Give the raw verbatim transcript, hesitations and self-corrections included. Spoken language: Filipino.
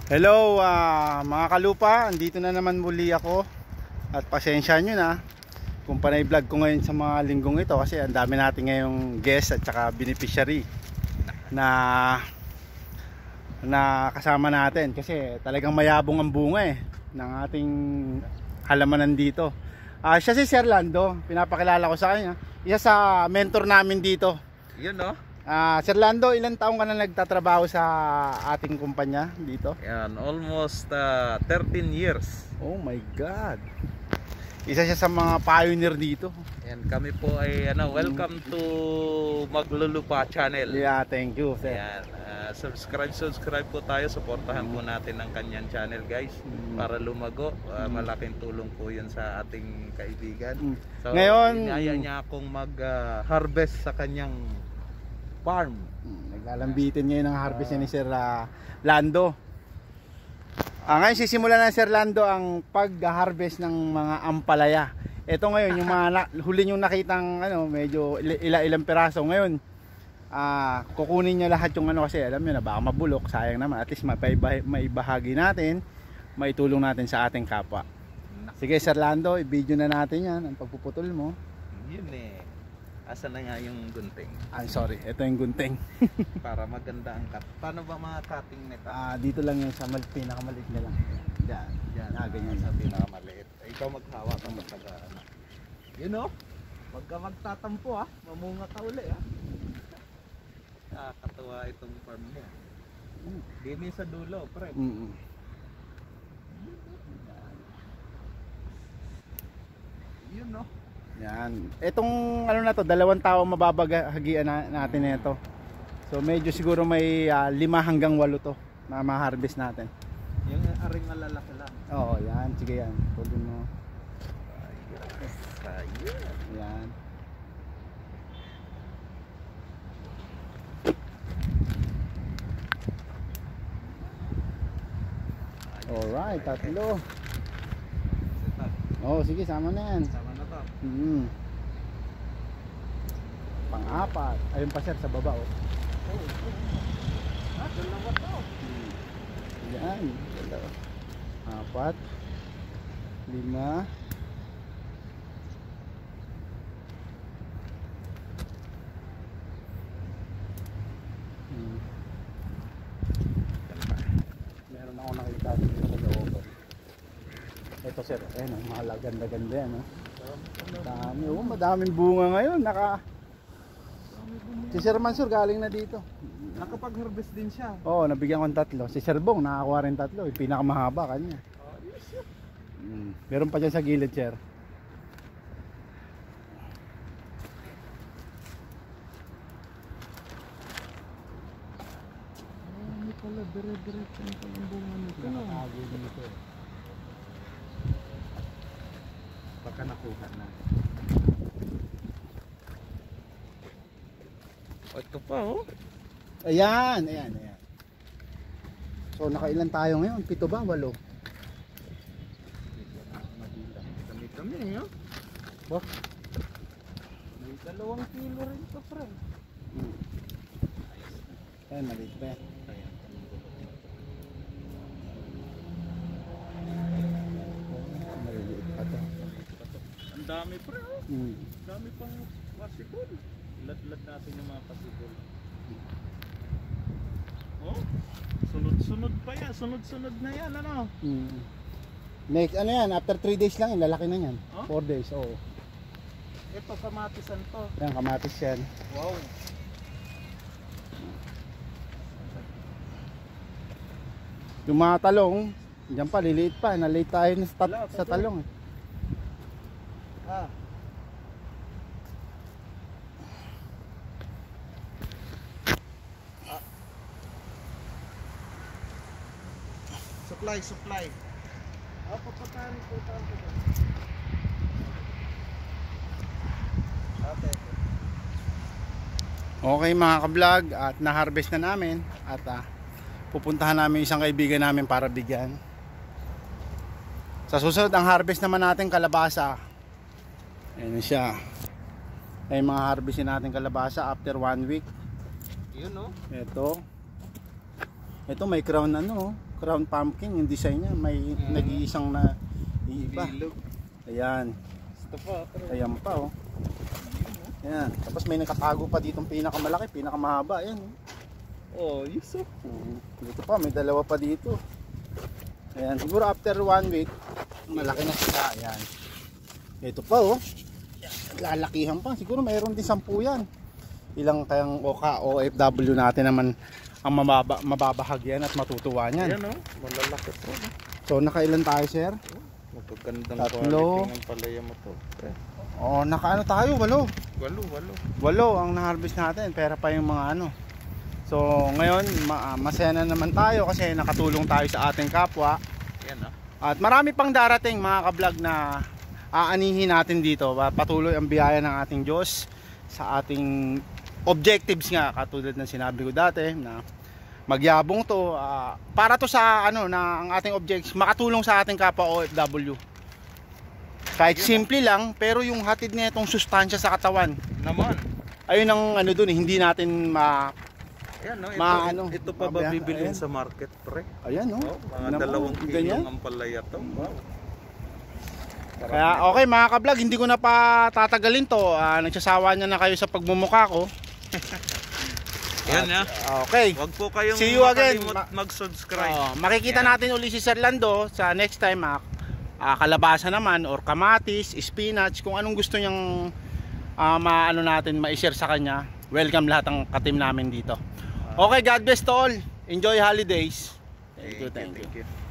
Hello uh, mga kalupa, andito na naman muli ako. At pasensya nyo na kung panay vlog ko ngayon sa mga linggong ito, kasi ang dami natin ngayong guest at saka beneficiary na na kasama natin. Kasi talagang mayabong ang bunga eh ng ating halamanan dito. uh, Siya si Sir Lando, pinapakilala ko sa kanya, isa sa mentor namin dito. Yun no? Uh, Sir Lando, ilang taong ka na nagtatrabaho sa ating kumpanya dito? Yan, almost uh, thirteen years. Oh my God. Isa siya sa mga pioneer dito. Yan, kami po ay ano, welcome to Maglulupa channel. Yeah, thank you, sir. Yan, uh, subscribe, subscribe po tayo. Supportahan po natin ang kanyang channel, guys, Mm. para lumago. Uh, Mm. Malaking tulong po yun sa ating kaibigan. Mm. So, Ngayon, inaya niya akong mag-harvest uh, sa kanyang farm. Naglalambitin ngayon ang harvest niya ni Sir uh, Lando. Ah, ngayon sisimulan na Sir Lando ang pag-harvest ng mga ampalaya. Ito ngayon yung mga na, huli yung nakitang ano, medyo ila-ilang piraso ngayon. Ah, kukunin niya lahat yung ano, kasi alam niyo na baka mabulok, sayang naman. At least maibahagi natin, maitulong natin sa ating kapwa. Sige Sir Lando, i-video na natin yan ang pagpuputol mo. Yun eh. Asa na nga yung gunting? I'm sorry, ito yung gunting. Para maganda ang cut. Paano ba mga cutting nito? Ah, dito lang yung sa mal pinakamaliit na lang. Diyan, diyan. Ah, ganyan Sa pinakamaliit. Eh, ikaw maghawak ang magtaga ano. You know? Pagka magtatampo ah, mamunga ka uli ah. Nakakatuwa itong farm niya. Mm. Dini sa dulo, pre. Mm -mm. You know? Yan. Etong ano na to, dalawang tao mababahagian na, natin nito. So medyo siguro may uh, lima hanggang walo to na ma-harvest natin. Yung aring malalaki lang. Oo, yan. Sige yan. Pwede mo. Ayos. Ayos. Yan. Alright, tatlo. Oo, sige, sama na yan. Sama na to. Mm. Pang-apat. Ayun pa sir, sa baba oh. Oh, oh. Ah, dalawa to. Hmm. Yan. Dalawa. Apat. Lima. Hmm. Meron ako nakita dito sa looban. Ito sir, ayun ang mahal, ganda-ganda yan oh. Dami, oh, madaming bunga ngayon. Naka Si Sir Mansur galing na dito. Nakapag-harvest din siya. Oo, oh, nabigyan ko ng tatlo. Si Sir Bong nakakuha rin tatlo, yung pinakamahaba kanya. Oh, yes. Mm. Meron pa dyan sa gilid, sir. Ano pala, dire-diretso na pala ang bunga nito. Nakatago dito eh. Baka nakuha na. Ito pa oh. Ayan, ayan, ayan. So nakailan tayo ngayon? Pito ba? Walo? Kami-kami eh. Bak? May dalawang kilo rin ito, friend. Hmm. Ayan, maliit pa yan. Maliliit pa to. Ang dami pre oh. Hmm. Ang dami pang possible. Lat-lat natin yung mga possible. Oh, sunod-sunod pa yan. Sunod-sunod na yan, ano? Hmm. Next, ano yan? After three days lang, lalaki na yan. Huh? four days, oo. Ito, kamatisan to. Yan, kamatis yan. Wow. Yung mga talong, dyan pa, liliit pa. Nalate tayo sa, ta Wala, sa talong. Ah. Supply, supply. Ah, papatahan ko tayo. Okay. Okay mga ka-vlog, at na-harvest na namin. At uh, pupuntahan namin isang kaibigan namin para bigyan. Sa susunod ang harvest naman natin kalabasa. Ayan siya. Ay mga harvestin natin kalabasa after one week. Yun no? Ito. Ito may crown ano. crown pumpkin, yung design niya, may Mm. nag-iisang na iba. Bilog. Ayan. Gusto pa. Pero... Ayan pa oh. Ayan. Tapos may nakatago pa dito pinakamalaki, pinakamahaba. Ayan. Oh, Yusuf. Mm. Dito pa, may dalawa pa dito. Ayan. Siguro after one week, malaki na sila. Ayan. Ito pa oh. Lalakihan pa. Siguro mayroon din sampu yan. Ilang kayang O K O F W natin naman ang mababa, mababahagyan at matutuwa niyan. Ayan oh, malalaki po. So nakailan tayo, sir? Magagandang Tatlo. quality ng palaya mo to. Eh, Oh, nakaano tayo? Walo. walo, walo. Walo ang na-harvest natin. Pera pa yung mga ano. So ngayon, ma masaya na naman tayo kasi nakatulong tayo sa ating kapwa. Yan ah. At marami pang darating mga ka-vlog na aanihin natin dito. Patuloy ang biyaya ng ating Diyos sa ating objectives nga, katulad ng sinabi ko dati na magyabong to, uh, para to sa ano na ang ating objectives makatulong sa ating kapwa O F W. Kahit simple lang, pero yung hatid niya itong sustansya sa katawan. Naman. Ayun ang ano dun eh, hindi natin ma Ayan no, ito, Ma- ano, ito pa ba mabiya- bibilin ayan. sa market, pre? ayan no. Oh, mga Tingnan mo, dalawang ganyan. kilong ang palaya to. Wow. Sarap Kaya nito. okay mga ka-vlog, hindi ko na pa tatagalin to. Uh, nagsasawa niya na kayo sa pagmumukha ko. Yan At, na. Okay. Wag po kayong See you again. makalimot Ma- mag-subscribe. Oh, makikita Yan. natin uli si Sir Lando sa next time. Ah, ah, kalabasa naman or kamatis, spinach, kung anong gusto niyang ah, maano natin ma-share sa kanya. Welcome lahat ng ka-team namin dito. Okay, God bless to all. Enjoy holidays. Thank you, thank you. Thank you.